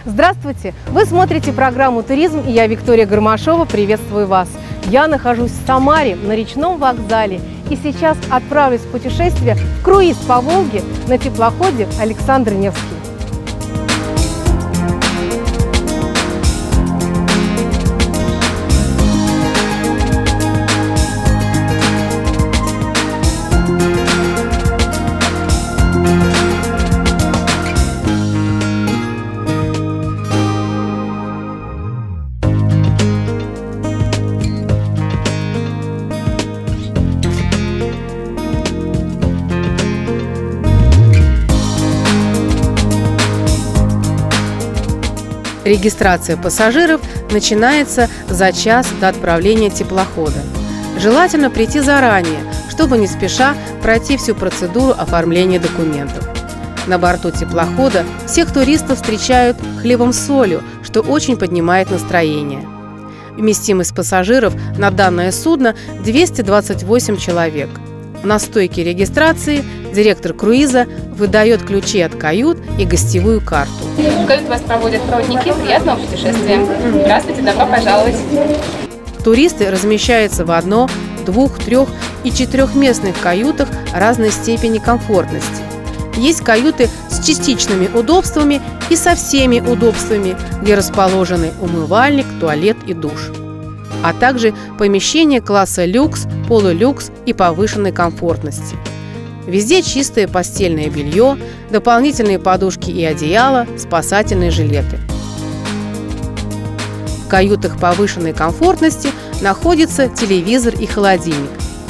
Здравствуйте! Вы смотрите программу «Туризм» и я, Виктория Гармашова, приветствую вас. Я нахожусь в Самаре на речном вокзале и сейчас отправлюсь в путешествие в круиз по Волге на теплоходе «Александр Невский». Регистрация пассажиров начинается за час до отправления теплохода. Желательно прийти заранее, чтобы не спеша пройти всю процедуру оформления документов. На борту теплохода всех туристов встречают хлебом с солью, что очень поднимает настроение. Вместимость пассажиров на данное судно 228 человек. На стойке регистрации директор круиза выдает ключи от кают и гостевую карту. В кают вас проводят проводники. Приятного путешествия. Здравствуйте, добро пожаловать. Туристы размещаются в одно-, двух-, трех- и четырехместных каютах разной степени комфортности. Есть каюты с частичными удобствами и со всеми удобствами, где расположены умывальник, туалет и душ, а также помещения класса люкс, полулюкс и повышенной комфортности. Везде чистое постельное белье, дополнительные подушки и одеяла, спасательные жилеты. В каютах повышенной комфортности находится телевизор и холодильник.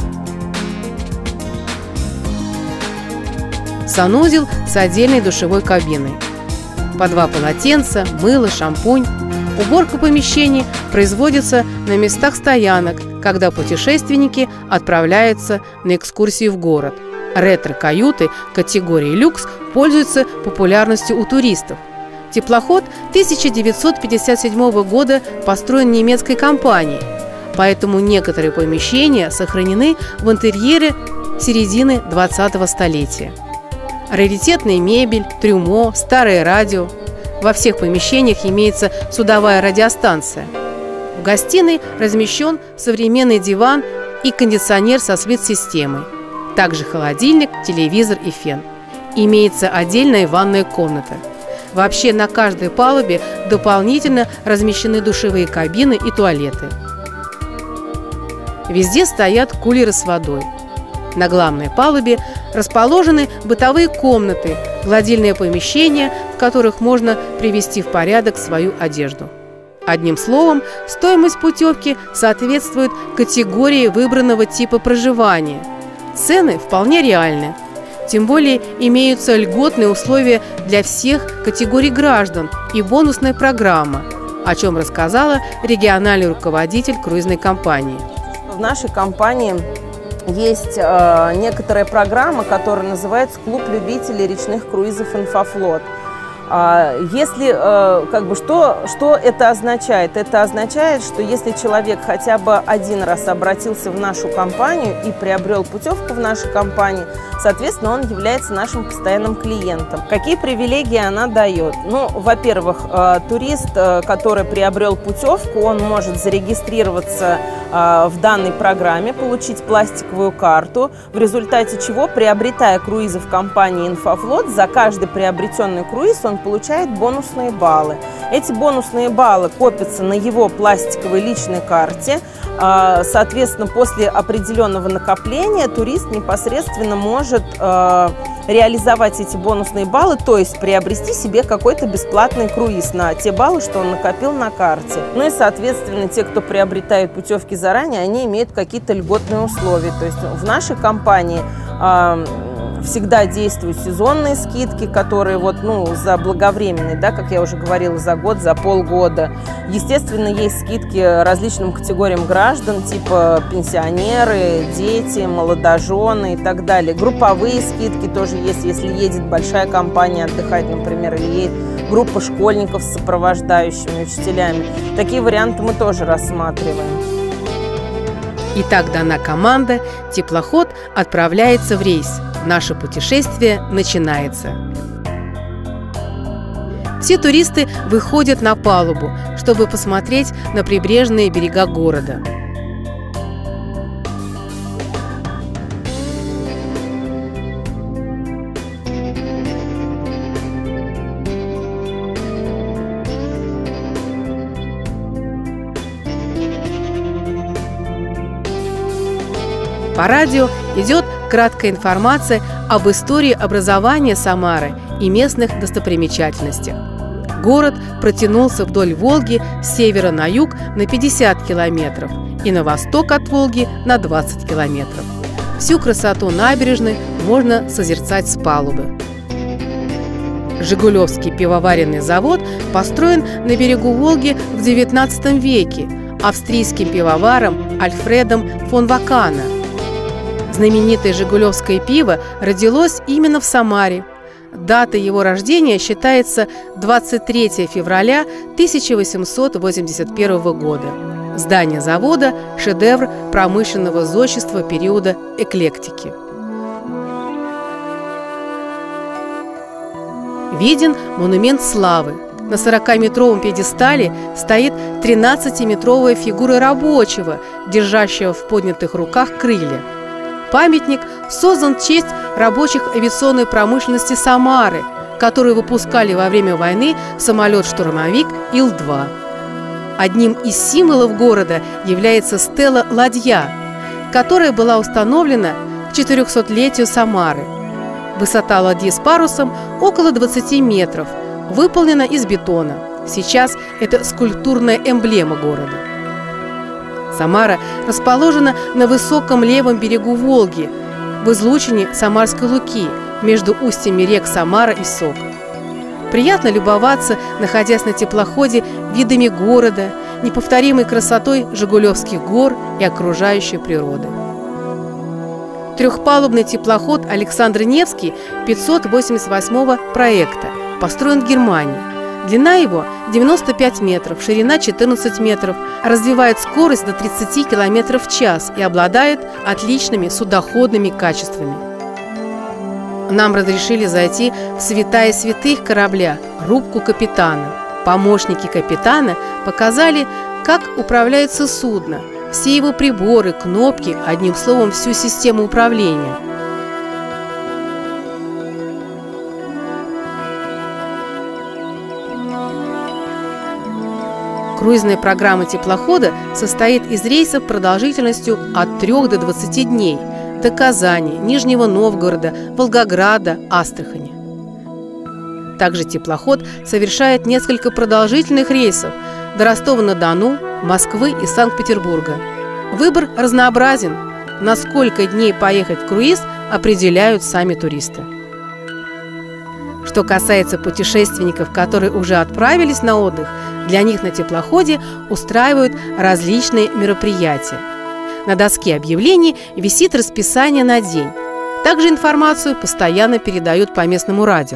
Санузел с отдельной душевой кабиной. По 2 полотенца, мыло, шампунь. Уборка помещений производится на местах стоянок, когда путешественники отправляются на экскурсию в город. Ретро-каюты категории люкс пользуются популярностью у туристов. Теплоход 1957 года построен немецкой компанией, поэтому некоторые помещения сохранены в интерьере середины 20-го столетия. Раритетная мебель, трюмо, старое радио. Во всех помещениях имеется судовая радиостанция. В гостиной размещен современный диван и кондиционер со сплит-системой. Также холодильник, телевизор и фен. Имеется отдельная ванная комната. Вообще на каждой палубе дополнительно размещены душевые кабины и туалеты. Везде стоят кулеры с водой. На главной палубе расположены бытовые комнаты, гладильные помещения, в которых можно привести в порядок свою одежду. Одним словом, стоимость путевки соответствует категории выбранного типа проживания. Цены вполне реальны. Тем более имеются льготные условия для всех категорий граждан и бонусная программа, о чем рассказала региональный руководитель круизной компании. В нашей компании есть некоторая программа, которая называется «Клуб любителей речных круизов «Инфофлот». Если, что это означает? Это означает, что если человек хотя бы один раз обратился в нашу компанию и приобрел путевку в нашей компании, соответственно, он является нашим постоянным клиентом. Какие привилегии она дает? Ну, во-первых, турист, который приобрел путевку, он может зарегистрироваться в данной программе, получить пластиковую карту, в результате чего, приобретая круизы в компании «Инфофлот», за каждый приобретенный круиз он получает бонусные баллы. Эти бонусные баллы копятся на его пластиковой личной карте. Соответственно, после определенного накопления турист непосредственно может реализовать эти бонусные баллы, то есть приобрести себе какой-то бесплатный круиз на те баллы, что он накопил на карте. Ну и, соответственно, те, кто приобретают путевки заранее, они имеют какие-то льготные условия. То есть в нашей компании всегда действуют сезонные скидки, которые заблаговременные, да, как я уже говорила, за год, за полгода. Естественно, есть скидки различным категориям граждан, типа пенсионеры, дети, молодожены и так далее. Групповые скидки тоже есть, если едет большая компания отдыхать, например, или едет группа школьников с сопровождающими учителями. Такие варианты мы тоже рассматриваем. Итак, дана команда, теплоход отправляется в рейс. Наше путешествие начинается. Все туристы выходят на палубу, чтобы посмотреть на прибрежные берега города. По радио идет краткая информация об истории образования Самары и местных достопримечательностях. Город протянулся вдоль Волги с севера на юг на 50 километров и на восток от Волги на 20 километров. Всю красоту набережной можно созерцать с палубы. Жигулевский пивоваренный завод построен на берегу Волги в XIX веке австрийским пивоваром Альфредом фон Вакана. Знаменитое жигулевское пиво родилось именно в Самаре. Дата его рождения считается 23 февраля 1881 года. Здание завода – шедевр промышленного зодчества периода эклектики. Виден монумент славы. На 40-метровом пьедестале стоит 13-метровая фигура рабочего, держащего в поднятых руках крылья. Памятник создан в честь рабочих авиационной промышленности Самары, которые выпускали во время войны самолет-штурмовик Ил-2. Одним из символов города является стела «Ладья», которая была установлена к 400-летию Самары. Высота ладьи с парусом около 20 метров, выполнена из бетона. Сейчас это скульптурная эмблема города. Самара расположена на высоком левом берегу Волги, в излучине Самарской Луки, между устьями рек Самара и Сок. Приятно любоваться, находясь на теплоходе, видами города, неповторимой красотой Жигулевских гор и окружающей природы. Трехпалубный теплоход «Александр Невский» 588-го проекта построен в Германии. Длина его 95 метров, ширина 14 метров, развивает скорость до 30 км в час и обладает отличными судоходными качествами. Нам разрешили зайти в святая святых корабля – рубку капитана. Помощники капитана показали, как управляется судно, все его приборы, кнопки, одним словом, всю систему управления. Круизная программа теплохода состоит из рейсов продолжительностью от 3 до 20 дней до Казани, Нижнего Новгорода, Волгограда, Астрахани. Также теплоход совершает несколько продолжительных рейсов до Ростова-на-Дону, Москвы и Санкт-Петербурга. Выбор разнообразен. На сколько дней поехать в круиз, определяют сами туристы. Что касается путешественников, которые уже отправились на отдых, для них на теплоходе устраивают различные мероприятия. На доске объявлений висит расписание на день. Также информацию постоянно передают по местному радио.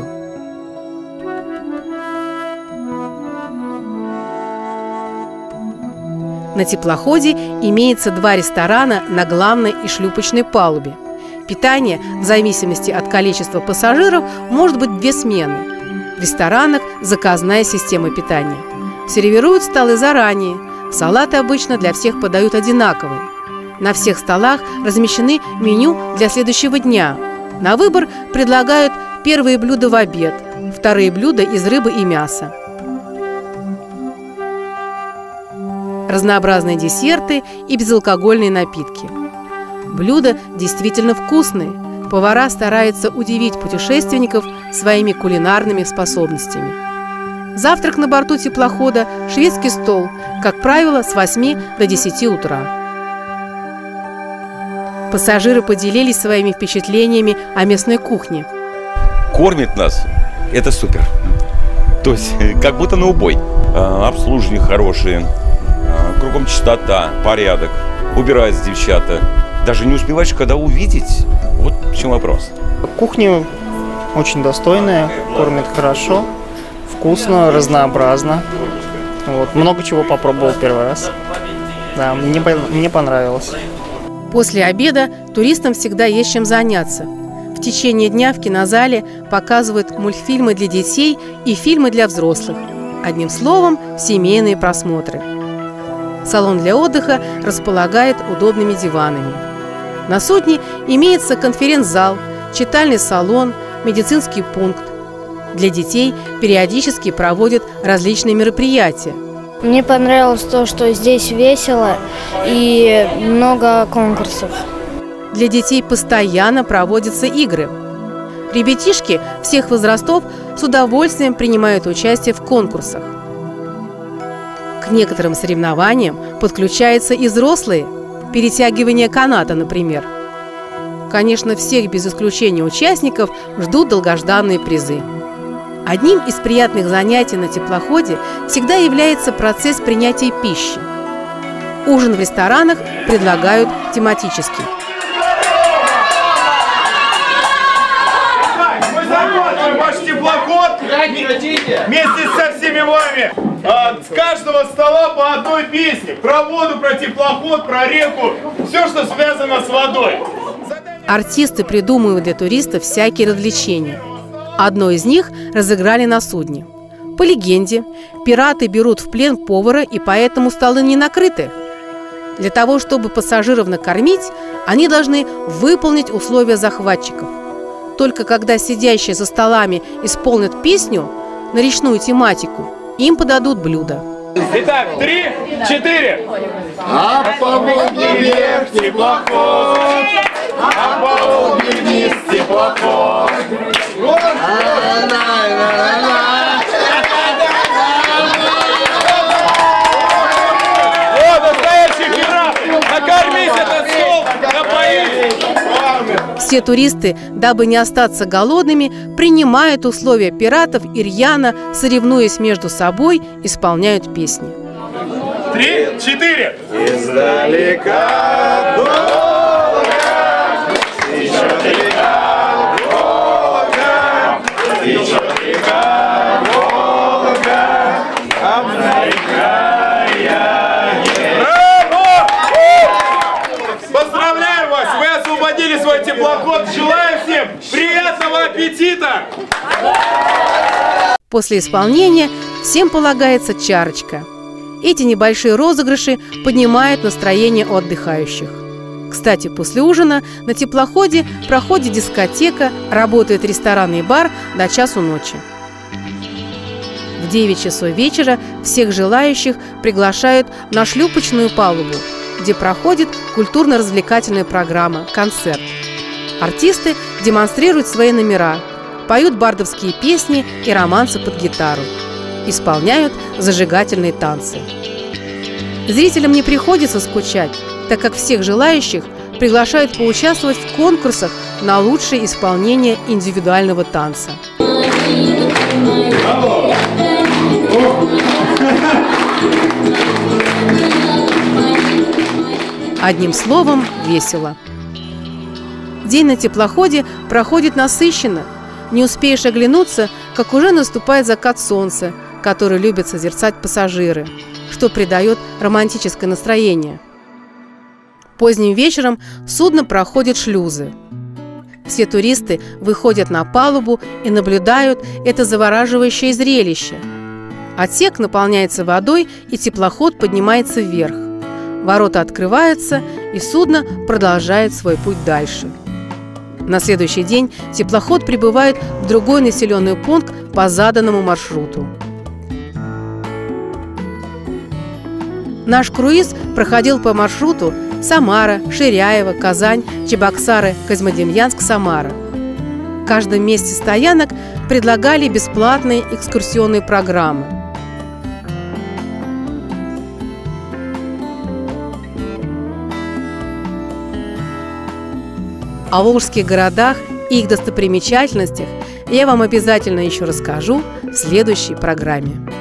На теплоходе имеется 2 ресторана на главной и шлюпочной палубе. Питание, в зависимости от количества пассажиров, может быть 2 смены. В ресторанах заказная система питания. Сервируют столы заранее. Салаты обычно для всех подают одинаковые. На всех столах размещены меню для следующего дня. На выбор предлагают первые блюда в обед, вторые блюда из рыбы и мяса. Разнообразные десерты и безалкогольные напитки. Блюда действительно вкусные. Повара стараются удивить путешественников своими кулинарными способностями. Завтрак на борту теплохода – шведский стол, как правило, с 8 до 10 утра. Пассажиры поделились своими впечатлениями о местной кухне. Кормит нас – это супер. То есть, как будто на убой. Обслуживание хорошее, кругом чистота, порядок, убираются девчата. Даже не успеваешь, когда увидеть. Вот в чем вопрос. Кухня очень достойная, кормят хорошо, вкусно, разнообразно. Вот, много чего попробовал первый раз. Да, мне понравилось. После обеда туристам всегда есть чем заняться. В течение дня в кинозале показывают мультфильмы для детей и фильмы для взрослых. Одним словом, семейные просмотры. Салон для отдыха располагает удобными диванами. На судне имеется конференц-зал, читальный салон, медицинский пункт. Для детей периодически проводят различные мероприятия. Мне понравилось то, что здесь весело и много конкурсов. Для детей постоянно проводятся игры. Ребятишки всех возрастов с удовольствием принимают участие в конкурсах. К некоторым соревнованиям подключаются и взрослые. Перетягивание каната, например. Конечно, всех без исключения участников ждут долгожданные призы. Одним из приятных занятий на теплоходе всегда является процесс принятия пищи. Ужин в ресторанах предлагают тематически. Мы захватываем ваш теплоход вместе со всеми вами. С каждого стола по одной песне. Про воду, про теплоход, про реку. Все, что связано с водой. Артисты придумывают для туристов всякие развлечения. Одно из них разыграли на судне. По легенде, пираты берут в плен повара, и поэтому столы не накрыты. Для того, чтобы пассажиров накормить, они должны выполнить условия захватчиков. Только когда сидящие за столами исполнят песню на речную тематику, им подадут блюдо. Итак, 3, 4. А по Волге вверх теплоход, а по Волге вниз теплоход. Вот настоящие пираты! Накормить этот стол, напоить! Все туристы, дабы не остаться голодными, принимают условия пиратов и рьяно, соревнуясь между собой, исполняют песни. 3, 4. Издалека долго, еще река Волга, еще река Волга, обрекая. Браво! Поздравляю вас! Вы освободили свой теплоход. Желаю всем приятного аппетита! После исполнения всем полагается чарочка. Эти небольшие розыгрыши поднимают настроение у отдыхающих. Кстати, после ужина на теплоходе проходит дискотека, работает ресторан и бар до часу ночи. В 9 часов вечера всех желающих приглашают на шлюпочную палубу, где проходит культурно-развлекательная программа «Концерт». Артисты демонстрируют свои номера, поют бардовские песни и романсы под гитару, исполняют зажигательные танцы. Зрителям не приходится скучать, так как всех желающих приглашают поучаствовать в конкурсах на лучшее исполнение индивидуального танца. Одним словом, весело. День на теплоходе проходит насыщенно. Не успеешь оглянуться, как уже наступает закат солнца, который любят созерцать пассажиры, что придает романтическое настроение. Поздним вечером судно проходит шлюзы. Все туристы выходят на палубу и наблюдают это завораживающее зрелище. Отсек наполняется водой, и теплоход поднимается вверх. Ворота открываются, и судно продолжает свой путь дальше. На следующий день теплоход прибывает в другой населенный пункт по заданному маршруту. Наш круиз проходил по маршруту Самара, Ширяево, Казань, Чебоксары, Козьмодемьянск, Самара. В каждом месте стоянок предлагали бесплатные экскурсионные программы. О волжских городах и их достопримечательностях я вам обязательно еще расскажу в следующей программе.